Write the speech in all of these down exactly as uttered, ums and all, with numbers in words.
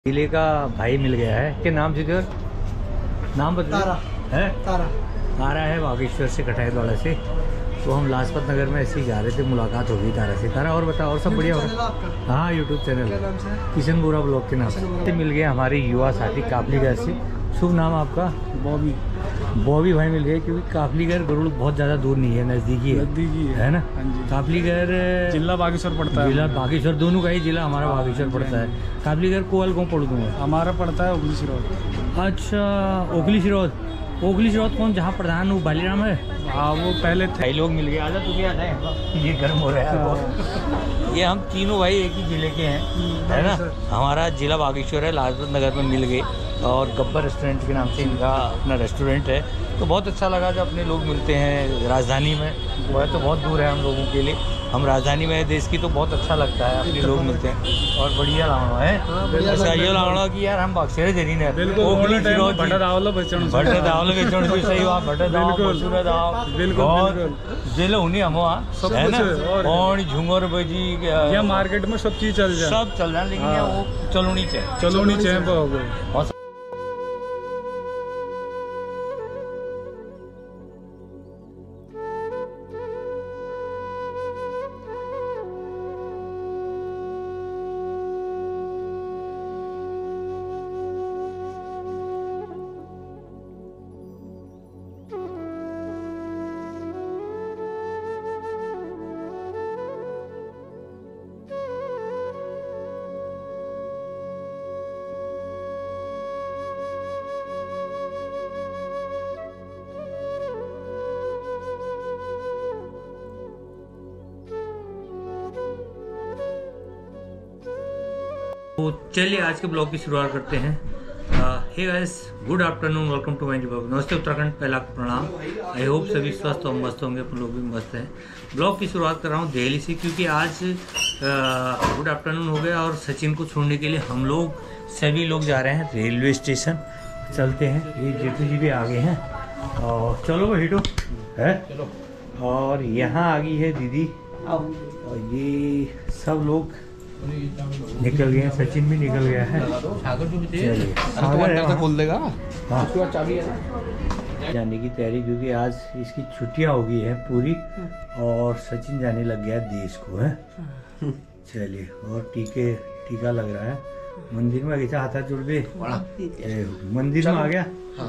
जिले का भाई मिल गया है। क्या नाम जिधर नाम बता तारा है? तारा तारा है बागेश्वर से, कटाईवाड़ा से। तो हम लाजपत नगर में ऐसे ही जा रहे थे, मुलाकात हो गई तारा से। तारा और बता, और सब बढ़िया हो रहा है? हाँ, YouTube channel Kishan Bora blog के नाम से मिल गए हमारे युवा साथी काफलीगढ़ से। शुभ नाम आपका? बॉबी बॉबी भाई मिल गए, क्योंकि काफलीगढ़ गरुड़ बहुत ज़्यादा दूर नहीं है, नज़दीकी है, नजदीकी है ना? हाँ जी। काफलीगढ़ जिला बागेश्वर पड़ता है। जिला बागेश्वर, दोनों का ही जिला हमारा बागेश्वर पड़ता है। काफलीगढ़ कोयल कौन पड़ दूँगा? हमारा पड़ता है ओखली सिरोड। अच्छा, ओखली सिरोड। ओखली सिरोड कौन, जहाँ प्रधान वो बालीराम है? हाँ, वो पहले थे। भाई लोग मिल गए। आजा तू भी आ जाए, ये गर्म हो रहा है। ये हम तीनों भाई एक ही जिले के हैं, है ना? हमारा जिला बागेश्वर है, लाजपत नगर में मिल गए। और गब्बर रेस्टोरेंट के नाम से इनका अपना रेस्टोरेंट है। तो बहुत अच्छा लगा जब अपने लोग मिलते हैं राजधानी में। वह तो बहुत दूर है हम लोगों के लिए, हम राजधानी में है देश की, तो बहुत अच्छा लगता है अपने लोग मिलते हैं। और बढ़िया लावणा है, अच्छा ये लावणा की यार हम बक्सेरे जरी ने बटर दावला बेचण बटर दावला बेचण भी सही हुआ, बटर दाव मसूर दाव बिल्कुल जेल हुनी हम सब है ना? कुछ और झुंगर बजी या मार्केट में सब चीज चल जाए, सब चल जाए, लेकिन ये वो चलोनी चाहिए, चलोनी चाहिए। तो चलिए आज के ब्लॉग की शुरुआत करते हैं। Hey guys, good afternoon, welcome to my blog. नमस्ते उत्तराखंड, पहला प्रणाम। आई होप सभी स्वस्थ और मस्त होंगे, अपन लोग भी मस्त हैं। ब्लॉग की शुरुआत कर रहा हूँ दिल्ली से, क्योंकि आज गुड आफ्टरनून हो गया और सचिन को छोड़ने के लिए हम लोग सभी लोग जा रहे हैं रेलवे स्टेशन। चलते हैं, ये जेठू जी भी आ गए हैं। और चलो भाई हिटो है, और यहाँ आ गई है दीदी, और ये सब लोग निकल गए हैं। सचिन भी निकल गया है। चलिए, सागर है, खोल देगा। हाँ, जाने की तैयारी, क्योंकि आज इसकी छुट्टियां हो गई है पूरी, और सचिन जाने लग गया देश को है। चलिए, और टीके टीका लग रहा है। मंदिर में गया, हाथ जुड़ गए, मंदिर में आ गया।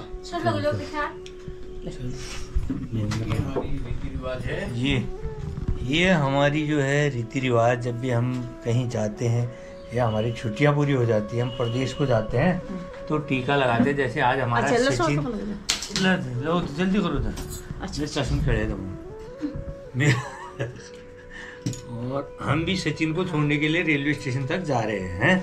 ये ये हमारी जो है रीति रिवाज, जब भी हम कहीं जाते हैं या हमारी छुट्टियां पूरी हो जाती है, हम प्रदेश को जाते हैं, तो टीका लगाते हैं। जैसे आज हमारा सचिन, लो जल्दी करो था, चश्मे खड़े तुम। और हम भी सचिन को छोड़ने के लिए रेलवे स्टेशन तक जा रहे हैं।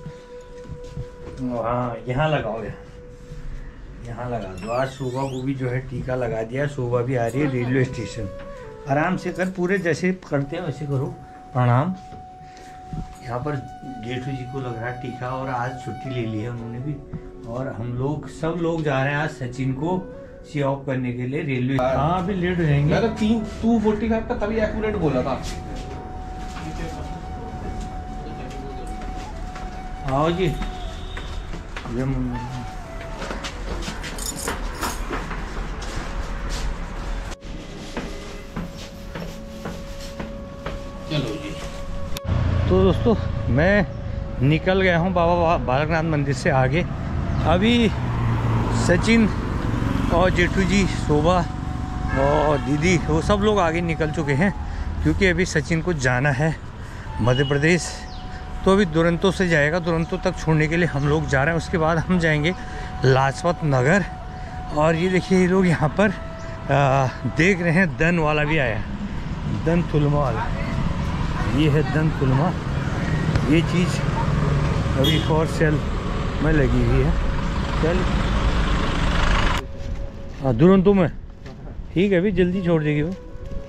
हाँ, यहाँ लगाओ, यहाँ लगा दो। आज शोभा को भी जो है टीका लगा दिया। शोभा भी आ रही है रेलवे स्टेशन। आराम से कर, पूरे जैसे करते हैं वैसे करो, प्रणाम। यहाँ पर जेठू जी को लग रहा है टीका, और आज छुट्टी ले ली है उन्होंने भी। और हम लोग सब लोग जा रहे हैं आज सचिन को सी ऑफ करने के लिए रेलवे। हाँ, अभी लेट हो जाएंगे। मैं तो तीन टू फोर्टी फाइव का तभी एक्यूरेट बोला था। आओ जी, चलो जी। तो दोस्तों, मैं निकल गया हूँ बाबा बालकनाथ मंदिर से आगे। अभी सचिन और जेठू जी, शोभा और दीदी, वो सब लोग आगे निकल चुके हैं, क्योंकि अभी सचिन को जाना है मध्य प्रदेश। तो अभी दुरंतो से जाएगा, दुरंतो तक छोड़ने के लिए हम लोग जा रहे हैं। उसके बाद हम जाएंगे लाजपत नगर। और ये देखिए, ये लोग यहाँ पर आ, देख रहे हैं, दन वाला भी आया, दन थुलमा वाला। ये है दन थुलमा, ये चीज़ अभी फॉर सेल में लगी हुई है। चल, हाँ, दुरंतो में ठीक है, अभी जल्दी छोड़ देगी वो।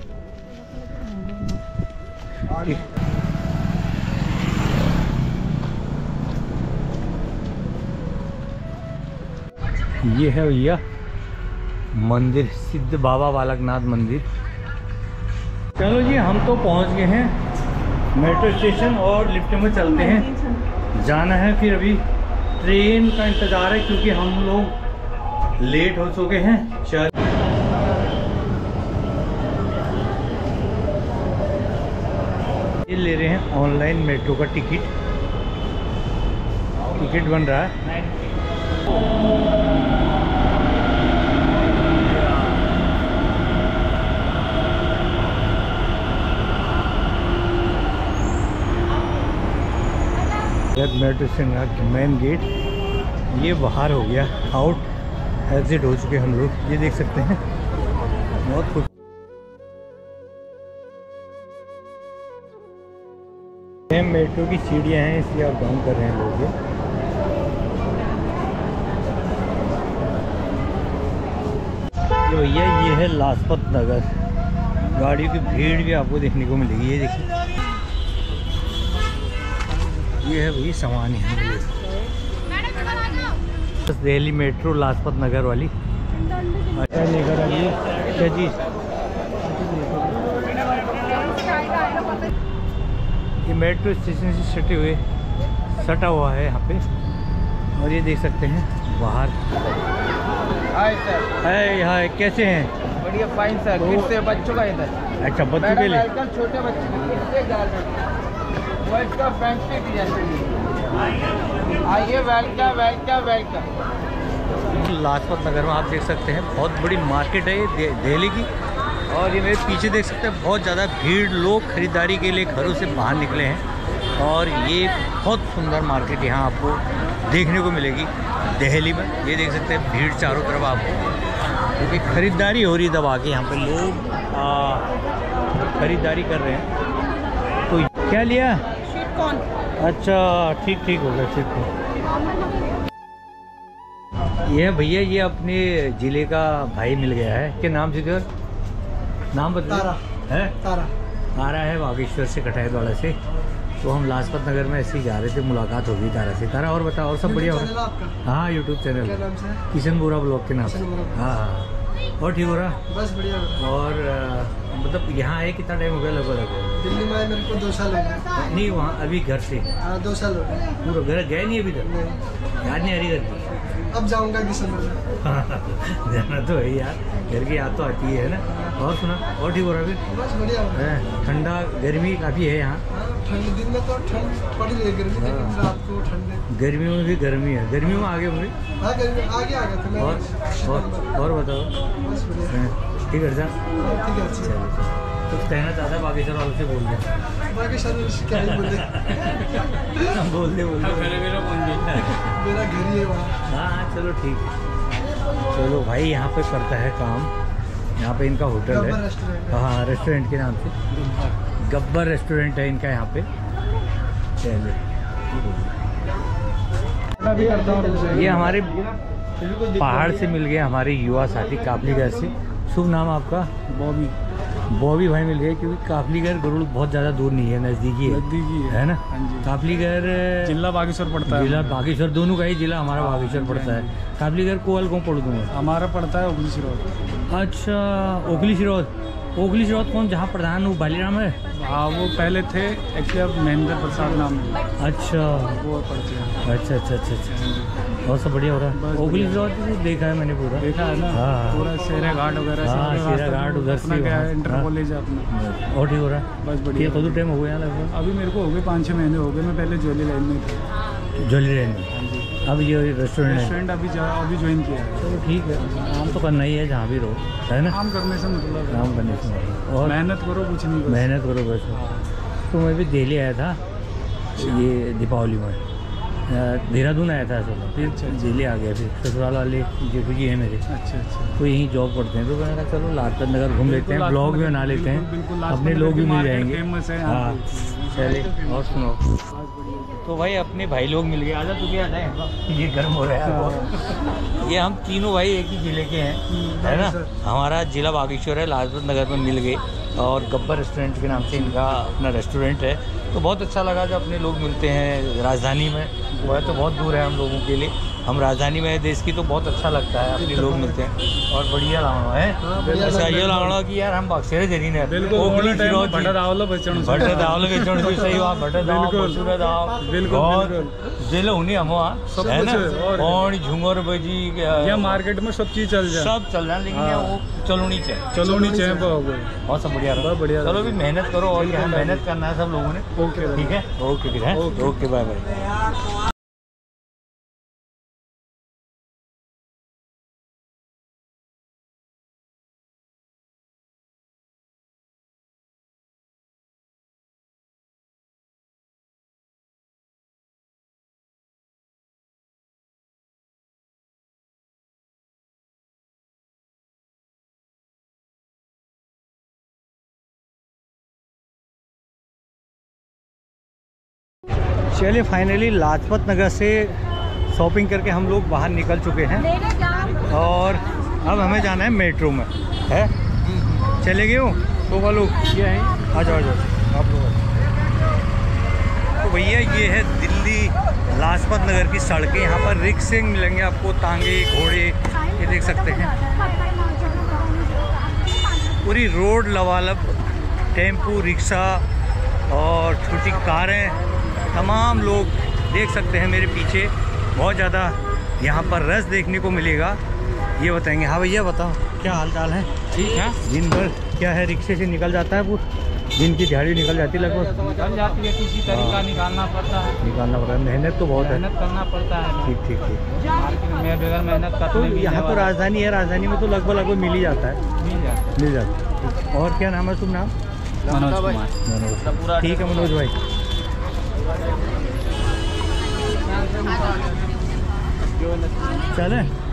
ये है भैया मंदिर, सिद्ध बाबा बालकनाथ मंदिर। चलो जी, हम तो पहुंच गए हैं मेट्रो स्टेशन और लिफ्ट में चलते हैं। जाना है फिर अभी ट्रेन का इंतज़ार है क्योंकि हम लोग लेट हो चुके हैं। चल ये ले रहे हैं ऑनलाइन मेट्रो का टिकट। टिकट बन रहा है। मेट्रो स्टेशन का मेन गेट ये बाहर हो गया, आउट एग्जिट हो चुके हम लोग। ये देख सकते हैं बहुत कुछ। मेट्रो की सीढ़ियाँ हैं इसलिए आप डाउन कर रहे हैं लोग। ये भैया ये है लाजपत नगर। गाड़ियों की भीड़ भी आपको देखने को मिलेगी। ये देखिए ये है वही सामान है बस दिल्ली मेट्रो लाजपत नगर वाली। अच्छा लेकर आइए क्या चीज़। ये मेट्रो स्टेशन से सटे हुए सटा हुआ है यहाँ पे। और ये देख सकते हैं बाहर। Hi sir. हाय हाय कैसे हैं? बढ़िया फाइन सर। तो- किससे बच्चों का इधर? अच्छा बच्चों के लिए। वेलकम छोटे बच्चे के लिए किससे गारमेंट वर्ल्ड का फैंसी डिजाइन के लिए आइए। Welcome welcome welcome. Lajpat Nagar में आप देख सकते हैं बहुत बड़ी मार्केट है ये दे, दिल्ली की। और ये मेरे पीछे देख सकते हैं बहुत ज़्यादा भीड़, लोग खरीदारी के लिए घरों से बाहर निकले हैं। और ये बहुत सुंदर मार्केट यहाँ आपको देखने को मिलेगी दिल्ली में। ये देख सकते हैं भीड़ चारों तरफ आपको, क्योंकि खरीदारी हो रही है दबा के। यहाँ पे लोग आ, खरीदारी कर रहे हैं। तो क्या लिया? Sweet corn. अच्छा ठीक ठीक हो गया ठीक है। ये भैया ये अपने ज़िले का भाई मिल गया है। क्या नाम से सर? नाम बता। तारा। है तारा। तारा है बागेश्वर से, कटाईवाड़ा से। तो हम लाजपत नगर में ऐसे ही जा रहे थे, मुलाकात हो गई तारा से। तारा और बताओ और सब बढ़िया हो रहा? हाँ यूट्यूब चैनल क्या नाम से? किशन बोरा ब्लॉग के नाम से। किशन बोरा। हाँ हाँ और ठीक हो रहा? बस बढ़िया। और आ, मतलब यहाँ आए कितना टाइम हो गया लगभग? दिल्ली में मेरे को दो साल हो गए। नहीं वहाँ अभी घर से हाँ दो साल हो गए। पूरा घर गए नहीं अभी तक? नहीं, याद नहीं आ रही घर की? अब जाऊंगा दिसंबर में। जाना तो है यार, घर की याद तो आती है ना। और सुना और ठीक हो रहा है फिर? बस बढ़िया हो रहा है। हैं, ठंडा गर्मी काफ़ी है यहाँ। ठंड दिन में तो ठंड पड़ी रही है, गर्मी लेकिन हाँ। रात को ठंड है। गर्मियों में भी गर्मी है। गर्मियों में आगे होंगे। हाँ गर्मी आगे आ गए थे मैं। और और और बताओ। बस बढ़िया। हैं, ठीक है सर। ठीक है अच्छा। चलो कुछ कहना चाहता है बाकी सर वालों से? बोल दे बाकी सर क्या ही बोले। बोल दे बोल दे मेरा घर ही है वहाँ। हाँ हाँ चलो ठीक है। चलो भाई यहाँ पे करता है काम। यहाँ पे इनका होटल गब्बर है। रेस्टोरेंट। हाँ रेस्टोरेंट के नाम से गब्बर रेस्टोरेंट है इनका यहाँ पे। चलो भी करता हूँ। ये हमारे पहाड़ से मिल गए हमारे युवा साथी काफलीगढ़ से। शुभ नाम आपका? बॉबी। बॉबी भाई मिल गए, क्योंकि काफलीगढ़ गरुड़ बहुत ज़्यादा दूर नहीं है, नज़दीकी है। नजदीकी है। है ना? हाँ जी। काफलीगढ़ जिला बागेश्वर पड़ता है। जिला बागेश्वर, दोनों का ही जिला हमारा बागेश्वर पड़ता है। काफलीगढ़ कोयल कौन पड़ दूँगा? हमारा पड़ता है उगली सिरोड। अच्छा ओखली शिरोद। ओखली शिरोद कौन जहाँ प्रधान वो बालीराम है? हाँ वो पहले थे, एक्चुअली अब महेंद्र प्रसाद नाम है। अच्छा वो पड़ते हैं। अच्छा अच्छा अच्छा अच्छा और सब बढ़िया हो रहा है? बस ओखली बढ़िया। शिरोद तो देखा है मैंने पूरा। देखा है ना? हाँ। पूरा शेरा घाट वगैरह। हाँ, सब शेरा रास्ता घाट में उधर से अपना क्या है, वहाँ। इंटर हाँ। कॉलेज है अपना। और ठीक हो रहा है? बस बढ़िया। ये कदू टाइम हो गया यहाँ लगभग? अभी मेरे को हो गए पाँच छः महीने हो गए। मैं पहले ज्वेलरी लाइन में था। ज्वेलरी लाइन में। हाँ जी। अब ये रेस्टोरेंट है। रेस्टोरेंट अभी जा- अभी ज्वाइन किया है। चलो ठीक है, काम तो करना ही है जहाँ भी रहो, है ना? काम करने से मतलब है। काम करने से मतलब। और मेहनत करो, कुछ नहीं करो। मेहनत करो बस। तो मैं भी दिल्ली आया था ये दीपावली में। अ, देहरादून आया था असल में, फिर दिल्ली आ गया। फिर ससुराल वाले जेठू जी हैं मेरे, अच्छा अच्छा। तो यहीं जॉब करते हैं। तो मैंने कहा चलो लाजपत नगर घूम लेते हैं, बिल्कुल, ब्लॉग भी लाजपत बना नगर, लेते बिल्कुल, बिल्कुल, हैं, लाजपत अपने नगर लोग भी की मिल मार्केट जाएंगे। फेमस है यहाँ हाँ पे। चले और सुनो। तो भाई अपने भाई लोग मिल गए। आजा तू भी आ जाए, ये गर्म हो रहा है। ये हम तीनों भाई एक ही ज़िले के हैं, है ना? हमारा ज़िला बागेश्वर है, लाजपत नगर में मिल गए। और गब्बर रेस्टोरेंट के नाम से इनका अपना रेस्टोरेंट है। तो बहुत अच्छा लगा जब अपने लोग मिलते हैं राजधानी में। वो है तो बहुत दूर है हम लोगों के लिए। हम राजधानी में देश की तो बहुत अच्छा लगता है, अपने लोग मिलते हैं और बढ़िया लावणो है। अच्छा ये लावणो की यार हम बक्षरे जरी ने बिल्कुल भटा दावलो बेचण भटे दावल बेचण जो सही हुआ भटे दाव मसूर दाव बिल्कुल और बिल्कुल जेलो हुनी हम सब है ना कुछ और और झुंगर बजी ये मार्केट में सब चीज चल जाए, सब चल रहा है, लेकिन ये वो चलो नहीं चाहिए, चलो नहीं चाहिए बहुत सब बढ़िया रहा। बहुत बढ़िया चलो भी मेहनत करो और यहाँ मेहनत करना है सब लोगों ने। ओके ठीक है, ओके फिर है, ओके बाय बाय। चलिए फाइनली लाजपत नगर से शॉपिंग करके हम लोग बाहर निकल चुके हैं और अब हमें जाना है मेट्रो में। है चले गए हो तो वो लोग ये हैं, आ जाओ आ जाओ आप लोग। तो भैया ये है दिल्ली लाजपत नगर की सड़कें, यहाँ पर रिक्शे मिलेंगे आपको, तांगे घोड़े ये देख सकते हैं। पूरी रोड लबालब टेम्पू रिक्शा और छोटी कारें, तमाम लोग देख सकते हैं मेरे पीछे। बहुत ज़्यादा यहाँ पर रस देखने को मिलेगा, ये बताएंगे। हाँ भैया बताओ क्या हाल चाल है? ठीक है। दिन भर क्या है, रिक्शे से निकल जाता है वो, दिन की दिहाड़ी निकल जाती है लगभग? निकल जाती है, किसी तरीका निकालना पड़ता है, निकालना पड़ता है, मेहनत तो बहुत है। मेहनत करना पड़ता है। ठीक ठीक ठीक। मार्केट में बगैर मेहनत का तो यहाँ तो राजधानी है, राजधानी में तो लगभग लगभग मिल ही जाता है, मिल जाता है। मिल जाता है। और क्या नाम है तुम? नाम मनोज कुमार। मनोज। ठीक है मनोज भाई। चले